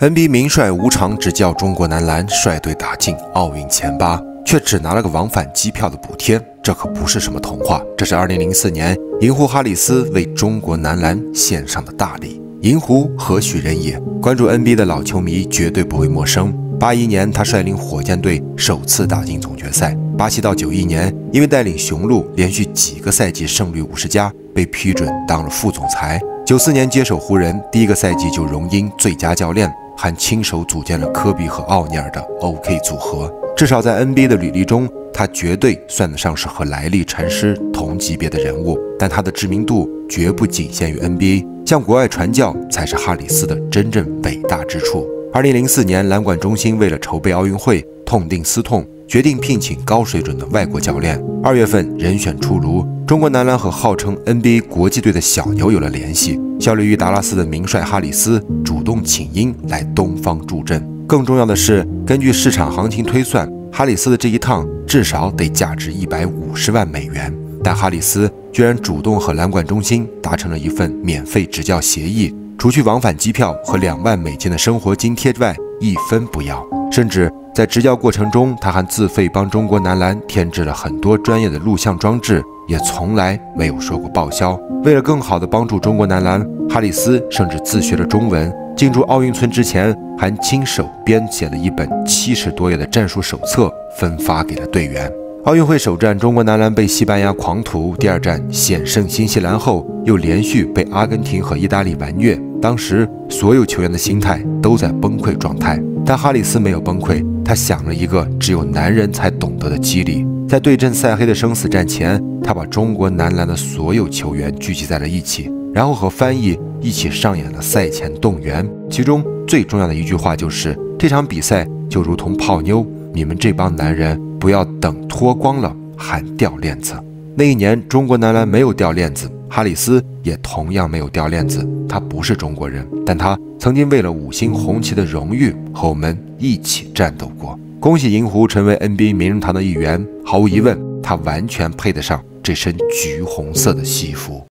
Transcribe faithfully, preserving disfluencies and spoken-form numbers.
N B A 名帅无偿执教中国男篮，率队打进奥运前八，却只拿了个往返机票的补贴，这可不是什么童话。这是二零零四年银狐哈里斯为中国男篮献上的大礼。银狐何许人也？关注 N B A 的老球迷绝对不会陌生。八一年，他率领火箭队首次打进总决赛。八七到九一年，因为带领雄鹿连续几个赛季胜率五十加，被批准当了副总裁。九四年接手湖人，第一个赛季就荣膺最佳教练，还亲手组建了科比和奥尼尔的 O K 组合。至少在 N B A 的履历中，他绝对算得上是和莱利禅师同级别的人物。但他的知名度绝不仅限于 N B A， 向国外传教才是哈里斯的真正伟大之处。二零零四年，篮管中心为了筹备奥运会，痛定思痛，决定聘请高水准的外国教练。二月份，人选出炉，中国男篮和号称 N B A 国际队的小牛有了联系。效力于达拉斯的名帅哈里斯主动请缨来东方助阵。更重要的是，根据市场行情推算，哈里斯的这一趟至少得价值一百五十万美元。但哈里斯居然主动和篮管中心达成了一份免费执教协议，除去往返机票和两万美金的生活津贴外，一分不要。甚至在执教过程中，他还自费帮中国男篮添置了很多专业的录像装置，也从来没有说过报销。为了更好地帮助中国男篮，哈里斯甚至自学了中文。进驻奥运村之前，还亲手编写了一本七十多页的战术手册，分发给了队员。奥运会首战，中国男篮被西班牙狂屠；第二战险胜新西兰后，又连续被阿根廷和意大利完虐。当时所有球员的心态都在崩溃状态，但哈里斯没有崩溃，他想了一个只有男人才懂得的机理。在对阵塞黑的生死战前，他把中国男篮的所有球员聚集在了一起，然后和翻译一起上演了赛前动员。其中最重要的一句话就是：这场比赛就如同泡妞，你们这帮男人不要等脱光了还掉链子。那一年，中国男篮没有掉链子，哈里斯也同样没有掉链子。他不是中国人，但他曾经为了五星红旗的荣誉和我们一起战斗过。恭喜银狐成为 N B A 名人堂的一员，毫无疑问，他完全配得上这身橘红色的西服。